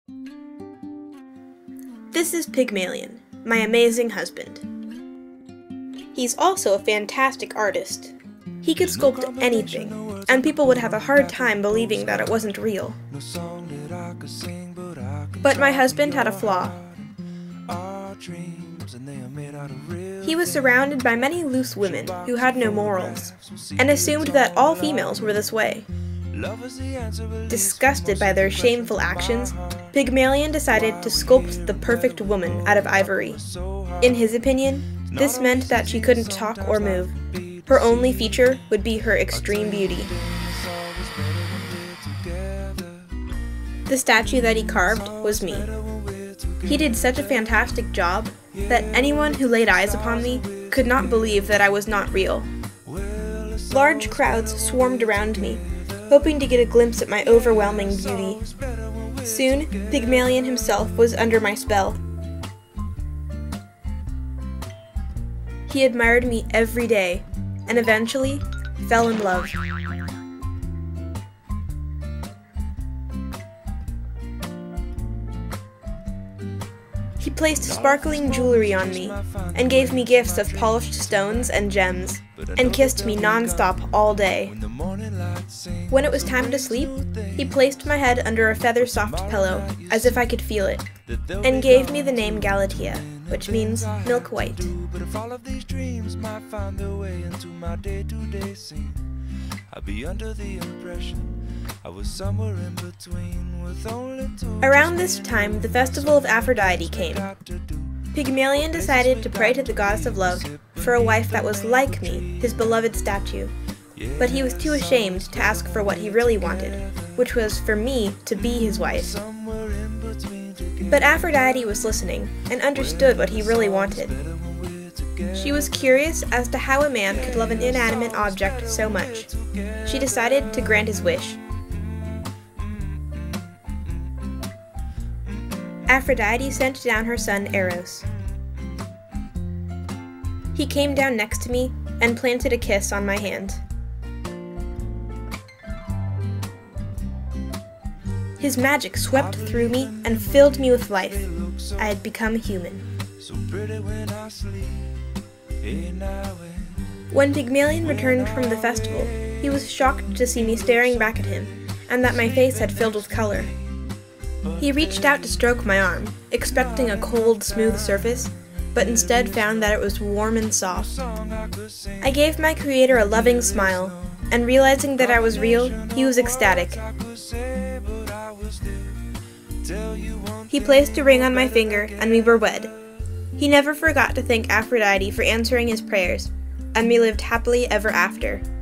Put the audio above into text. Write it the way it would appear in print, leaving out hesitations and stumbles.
This is Pygmalion, my amazing husband. He's also a fantastic artist. He could sculpt anything, and people would have a hard time believing that it wasn't real. But my husband had a flaw. He was surrounded by many loose women who had no morals, and assumed that all females were this way. Disgusted by their shameful actions, Pygmalion decided to sculpt the perfect woman out of ivory. In his opinion, this meant that she couldn't talk or move. Her only feature would be her extreme beauty. The statue that he carved was me. He did such a fantastic job that anyone who laid eyes upon me could not believe that I was not real. Large crowds swarmed around me, hoping to get a glimpse at my overwhelming beauty. Soon, Pygmalion himself was under my spell. He admired me every day, and eventually fell in love. He placed sparkling jewelry on me, and gave me gifts of polished stones and gems, and kissed me non-stop all day. When it was time to sleep, he placed my head under a feather-soft pillow, as if I could feel it, and gave me the name Galatea, which means milk white. Around this time, the festival of Aphrodite came. Pygmalion decided to pray to the goddess of love for a wife that was like me, his beloved statue. But he was too ashamed to ask for what he really wanted, which was for me to be his wife. But Aphrodite was listening, and understood what he really wanted. She was curious as to how a man could love an inanimate object so much. She decided to grant his wish. Aphrodite sent down her son Eros. He came down next to me and planted a kiss on my hand. His magic swept through me and filled me with life. I had become human. When Pygmalion returned from the festival, he was shocked to see me staring back at him, and that my face had filled with color. He reached out to stroke my arm, expecting a cold, smooth surface, but instead found that it was warm and soft. I gave my creator a loving smile, and realizing that I was real, he was ecstatic. He placed a ring on my finger, and we were wed. He never forgot to thank Aphrodite for answering his prayers, and we lived happily ever after.